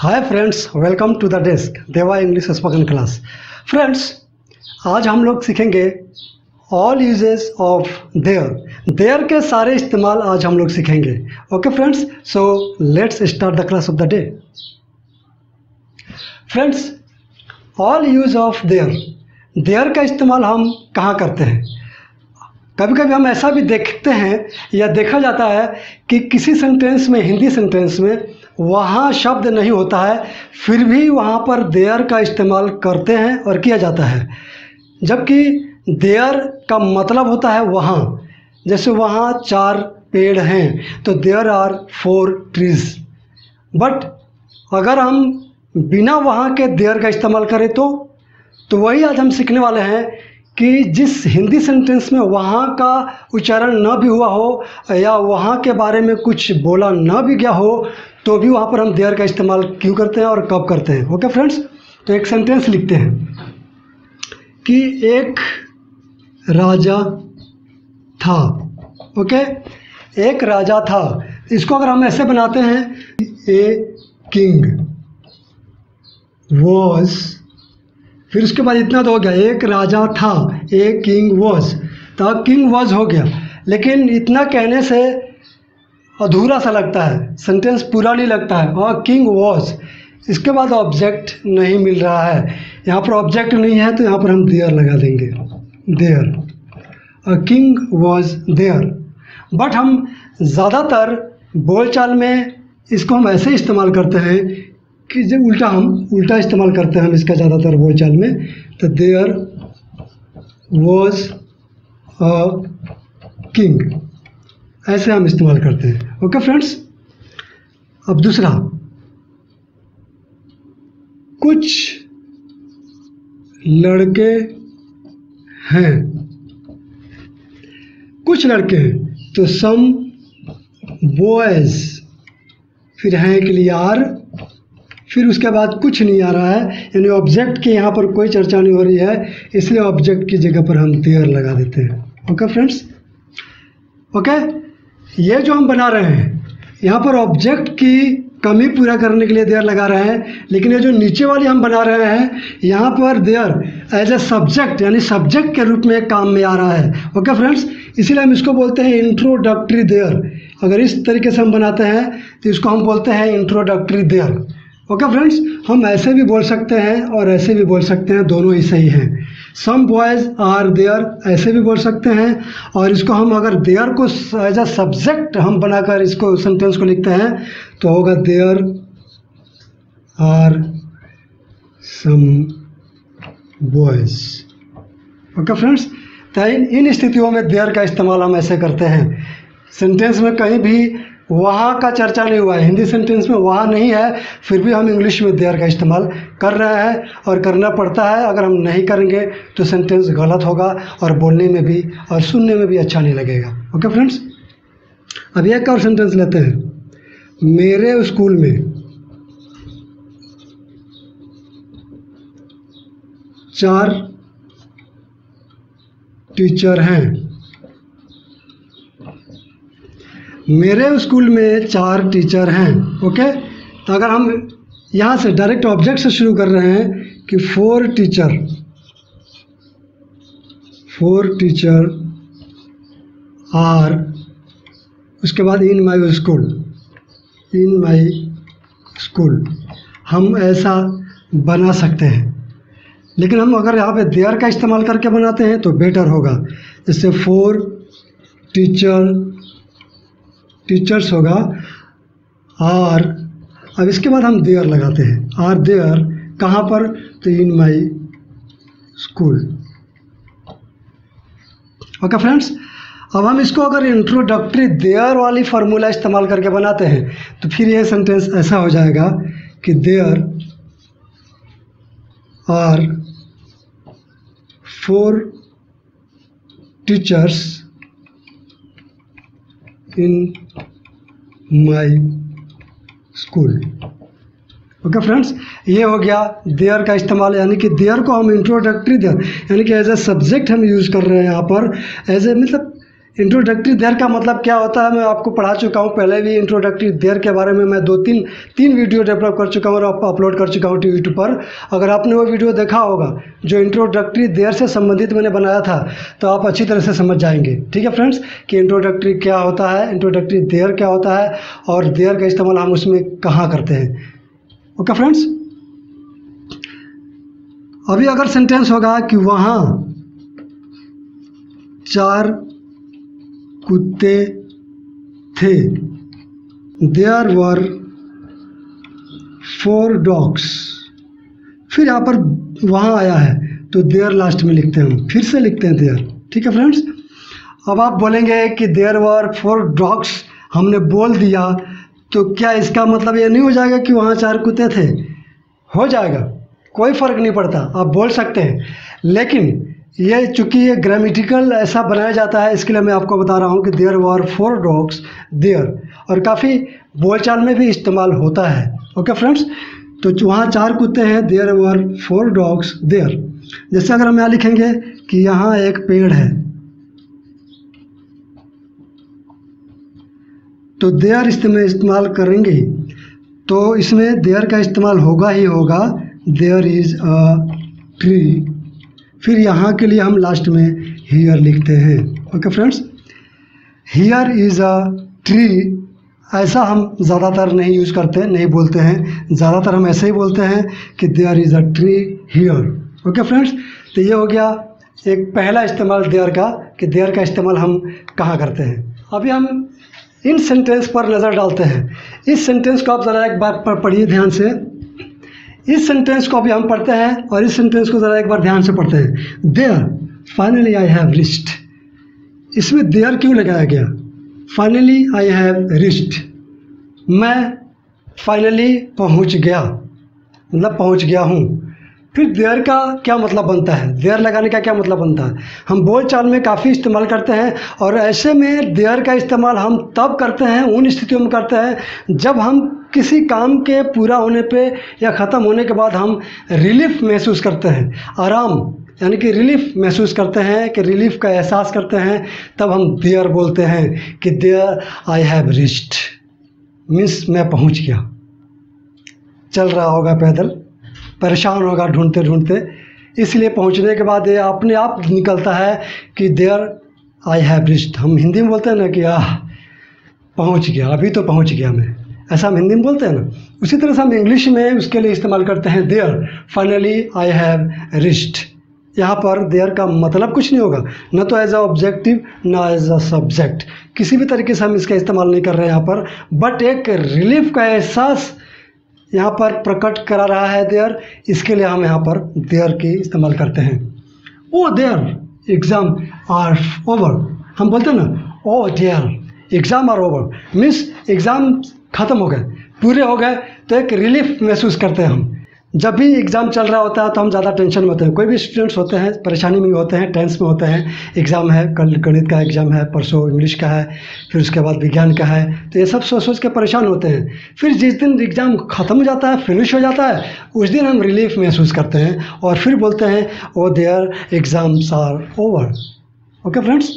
Hi friends, welcome to the desk Deva English spoken class. Friends, आज हम लोग सीखेंगे ऑल यूजेस ऑफ देयर के सारे इस्तेमाल आज हम लोग सीखेंगे। Okay friends, so let's start the class of the day. Friends, all use of there का इस्तेमाल हम कहाँ करते हैं? कभी कभी हम ऐसा भी देखते हैं या देखा जाता है कि किसी सेंटेंस में, हिंदी सेंटेंस में वहाँ शब्द नहीं होता है, फिर भी वहाँ पर देयर का इस्तेमाल करते हैं और किया जाता है, जबकि देयर का मतलब होता है वहाँ। जैसे वहाँ 4 पेड़ हैं तो देयर आर 4 ट्रीज। बट अगर हम बिना वहाँ के देयर का इस्तेमाल करें तो वही आज हम सीखने वाले हैं कि जिस हिंदी सेंटेंस में वहाँ का उच्चारण न भी हुआ हो या वहाँ के बारे में कुछ बोला न भी गया हो, तो भी वहाँ पर हम देयर का इस्तेमाल क्यों करते हैं और कब करते हैं। ओके फ्रेंड्स, तो एक सेंटेंस लिखते हैं कि एक राजा था। ओके, एक राजा था। इसको अगर हम ऐसे बनाते हैं, ए किंग वॉज, फिर उसके बाद इतना तो हो गया, एक राजा था, ए किंग वॉज, तो किंग वॉज हो गया। लेकिन इतना कहने से अधूरा सा लगता है, सेंटेंस पूरा नहीं लगता है। और किंग वॉज, इसके बाद ऑब्जेक्ट नहीं मिल रहा है। यहाँ पर ऑब्जेक्ट नहीं है तो यहाँ पर हम देयर लगा देंगे, there. A king was there. But हम ज़्यादातर बोलचाल में इसको हम ऐसे इस्तेमाल करते हैं कि जब उल्टा इस्तेमाल करते हैं हम इसका ज़्यादातर बोलचाल में। तो देयर वॉज अ किंग, ऐसे हम इस्तेमाल करते हैं। ओके फ्रेंड्स, अब दूसरा, कुछ लड़के हैं, कुछ लड़के हैं, तो सम बॉयज, फिर हैं के लिए आर, फिर उसके बाद कुछ नहीं आ रहा है, यानी ऑब्जेक्ट की यहाँ पर कोई चर्चा नहीं हो रही है, इसलिए ऑब्जेक्ट की जगह पर हम देयर लगा देते हैं। ओके फ्रेंड्स, ओके, ये जो हम बना रहे हैं यहाँ पर ऑब्जेक्ट की कमी पूरा करने के लिए देयर लगा रहे हैं, लेकिन ये जो नीचे वाली हम बना रहे हैं यहाँ पर देयर एज ए सब्जेक्ट, यानी सब्जेक्ट के रूप में काम में आ रहा है। ओके फ्रेंड्स, इसीलिए हम इसको बोलते हैं इंट्रोडक्टरी देयर। अगर इस तरीके से हम बनाते हैं तो इसको हम बोलते हैं इंट्रोडक्टरी देयर। ओके फ्रेंड्स, हम ऐसे भी बोल सकते हैं और ऐसे भी बोल सकते हैं, दोनों ही सही हैं। सम बॉयज आर देयर, ऐसे भी बोल सकते हैं, और इसको हम अगर देयर को एज अ सब्जेक्ट हम बनाकर इसको सेंटेंस को लिखते हैं तो होगा there are some boys. Okay friends, तो इन स्थितियों में देयर का इस्तेमाल हम ऐसे करते हैं। सेंटेंस में कहीं भी वहाँ का चर्चा नहीं हुआ है, हिंदी सेंटेंस में वहाँ नहीं है, फिर भी हम इंग्लिश में देयर का इस्तेमाल कर रहे हैं और करना पड़ता है। अगर हम नहीं करेंगे तो सेंटेंस गलत होगा और बोलने में भी और सुनने में भी अच्छा नहीं लगेगा। ओके फ्रेंड्स, अब एक और सेंटेंस लेते हैं। मेरे स्कूल में 4 टीचर हैं। मेरे स्कूल में 4 टीचर हैं। ओके, तो अगर हम यहाँ से डायरेक्ट ऑब्जेक्ट से शुरू कर रहे हैं कि 4 टीचर आर, उसके बाद इन माई स्कूल, हम ऐसा बना सकते हैं। लेकिन हम अगर यहाँ पे देयर का इस्तेमाल करके बनाते हैं तो बेटर होगा। जैसे 4 टीचर्स होगा आर, अब इसके बाद हम देयर लगाते हैं, आर देयर, कहाँ पर? तो in my school. Okay friends, अब हम इसको अगर इंट्रोडक्टरी देयर वाली फार्मूला इस्तेमाल करके बनाते हैं तो फिर यह सेंटेंस ऐसा हो जाएगा कि there are 4 teachers in my school. Okay friends, ये हो गया देयर का इस्तेमाल, यानी कि देयर को हम इंट्रोडक्टरी देयर यानी कि एज ए सब्जेक्ट हम यूज़ कर रहे हैं यहाँ पर, एज ए मतलब इंट्रोडक्टरी देयर का मतलब क्या होता है मैं आपको पढ़ा चुका हूँ पहले भी। इंट्रोडक्टरी देयर के बारे में मैं तीन वीडियो डेवलप कर चुका हूँ और अपलोड कर चुका हूँ यूट्यूब पर। अगर आपने वो वीडियो देखा होगा जो इंट्रोडक्टरी देयर से संबंधित मैंने बनाया था तो आप अच्छी तरह से समझ जाएंगे। ठीक है फ्रेंड्स, कि इंट्रोडक्टरी क्या होता है, इंट्रोडक्टरी देयर क्या होता है और देयर का इस्तेमाल हम उसमें कहाँ करते हैं। ओके फ्रेंड्स, अभी अगर सेंटेंस होगा कि वहाँ 4 कुत्ते थे, देयर वर 4 डॉग्स, फिर यहाँ पर वहाँ आया है तो देयर लास्ट में लिखते हैं, हम फिर से लिखते हैं देयर। ठीक है फ्रेंड्स, अब आप बोलेंगे कि देयर वर 4 डॉग्स, हमने बोल दिया तो क्या इसका मतलब ये नहीं हो जाएगा कि वहाँ 4 कुत्ते थे? हो जाएगा, कोई फ़र्क नहीं पड़ता, आप बोल सकते हैं। लेकिन ये चूँकि ये ग्रामेटिकल ऐसा बनाया जाता है इसके लिए मैं आपको बता रहा हूँ कि देयर वर 4 डॉग्स देयर, और काफ़ी बोलचाल में भी इस्तेमाल होता है। ओके फ्रेंड्स, तो वहाँ 4 कुत्ते हैं, देयर वर 4 डॉग्स देयर। जैसे अगर हम यहाँ लिखेंगे कि यहाँ एक पेड़ है तो देयर इसमें इस्तेमाल करेंगे तो इसमें देयर का इस्तेमाल होगा ही होगा, देयर इज़ अ ट्री, फिर यहाँ के लिए हम लास्ट में हियर लिखते हैं। Okay friends, here is a tree ऐसा हम ज़्यादातर नहीं यूज़ करते, नहीं बोलते हैं, ज़्यादातर हम ऐसे ही बोलते हैं कि there is a tree here. Okay friends, तो ये हो गया एक पहला इस्तेमाल देयर का, कि देयर का इस्तेमाल हम कहाँ करते हैं। अभी हम इन सेंटेंस पर नज़र डालते हैं। इस सेंटेंस को आप ज़रा एक बार पढ़िए ध्यान से। इस सेंटेंस को अभी हम पढ़ते हैं और इस सेंटेंस को ज़रा एक बार ध्यान से पढ़ते हैं। There finally I have reached, इसमें देयर क्यों लगाया गया? फाइनली आई हैव रिच्ड, मैं फाइनली पहुंच गया, मतलब पहुंच गया हूं। फिर देयर का क्या मतलब बनता है? देयर लगाने का क्या मतलब बनता है? हम बोलचाल में काफ़ी इस्तेमाल करते हैं और ऐसे में देयर का इस्तेमाल हम तब करते हैं, उन स्थितियों में करते हैं जब हम किसी काम के पूरा होने पे या ख़त्म होने के बाद हम रिलीफ महसूस करते हैं, आराम यानी कि रिलीफ महसूस करते हैं, कि रिलीफ का एहसास करते हैं, तब हम देयर बोलते हैं कि there I have reached, means मैं पहुंच गया। चल रहा होगा पैदल, परेशान होगा ढूंढते ढूंढते, इसलिए पहुंचने के बाद ये अपने आप निकलता है कि देयर आई हैव रिच्ड। हम हिंदी में बोलते हैं ना कि पहुंच गया, अभी तो पहुंच गया मैं, ऐसा हम हिंदी में बोलते हैं ना। उसी तरह से हम इंग्लिश में उसके लिए इस्तेमाल करते हैं there, finally I have reached. यहाँ पर देयर का मतलब कुछ नहीं होगा, न तो एज अ ऑब्जेक्टिव न एज अ सब्जेक्ट, किसी भी तरीके से हम इसका इस्तेमाल नहीं कर रहे हैं यहाँ पर, बट एक रिलीफ का एहसास यहाँ पर प्रकट करा रहा है देयर, इसके लिए हम यहाँ पर देयर की इस्तेमाल करते हैं। Oh their exam are over, हम बोलते हैं ना oh their exam are over, means exam ख़त्म हो गए, पूरे हो गए, तो एक रिलीफ महसूस करते हैं हम। जब भी एग्ज़ाम चल रहा होता है तो हम ज़्यादा टेंशन में होते हैं, कोई भी स्टूडेंट्स होते हैं परेशानी में होते हैं, टेंस में होते हैं। एग्ज़ाम है, कल गणित का एग्ज़ाम है, परसों इंग्लिश का है, फिर उसके बाद विज्ञान का है, तो ये सब सोच सोच के परेशान होते हैं। फिर जिस दिन एग्ज़ाम ख़त्म हो जाता है, फिनिश हो जाता है, उस दिन हम रिलीफ महसूस करते हैं और फिर बोलते हैं oh their exams are over. Okay friends,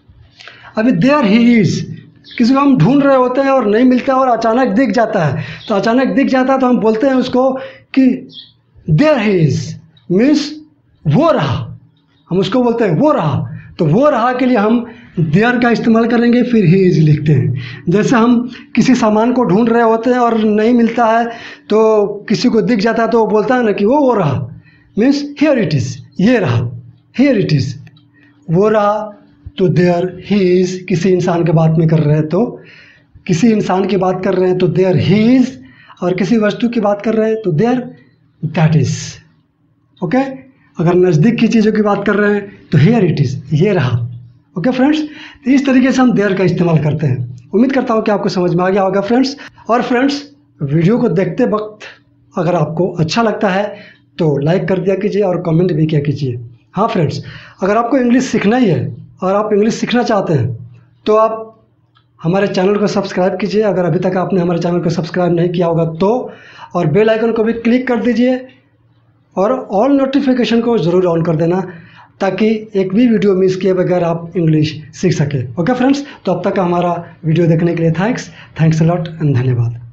अभी देयर ही इज़, किसी को हम ढूंढ रहे होते हैं और नहीं मिलता और अचानक दिख जाता है, तो अचानक दिख जाता है तो हम बोलते हैं उसको कि देयर ही इज़, मीन्स वो रहा, हम उसको बोलते हैं वो रहा। तो वो रहा के लिए हम देयर का इस्तेमाल करेंगे, फिर ही इज़ लिखते हैं। जैसे हम किसी सामान को ढूंढ रहे होते हैं और नहीं मिलता है तो किसी को दिख जाता है तो वो बोलता है ना कि वो रहा, मीन्स हियर इट इज़, ये रहा, हियर इट इज़, वो रहा। तो देयर ही इज़, किसी इंसान की बात में कर रहे हैं तो, किसी इंसान की बात कर रहे हैं तो देयर ही इज़, और किसी वस्तु की बात कर रहे हैं तो देयर दैट इज़। ओके, अगर नज़दीक की चीज़ों की बात कर रहे हैं तो हियर इट इज़, ये रहा। ओके फ्रेंड्स, तो इस तरीके से हम देयर का इस्तेमाल करते हैं। उम्मीद करता हूँ कि आपको समझ में आ गया होगा फ्रेंड्स। और फ्रेंड्स, वीडियो को देखते वक्त अगर आपको अच्छा लगता है तो लाइक कर दिया कीजिए और कमेंट भी किया कीजिए। हाँ फ्रेंड्स, अगर आपको इंग्लिश सीखना ही है और आप इंग्लिश सीखना चाहते हैं तो आप हमारे चैनल को सब्सक्राइब कीजिए, अगर अभी तक आपने हमारे चैनल को सब्सक्राइब नहीं किया होगा तो, और बेल आइकन को भी क्लिक कर दीजिए और ऑल नोटिफिकेशन को ज़रूर ऑन कर देना, ताकि एक भी वीडियो मिस किए बगैर आप इंग्लिश सीख सके। ओके फ्रेंड्स, तो अब तक हमारा वीडियो देखने के लिए थैंक्स अ लॉट एंड धन्यवाद।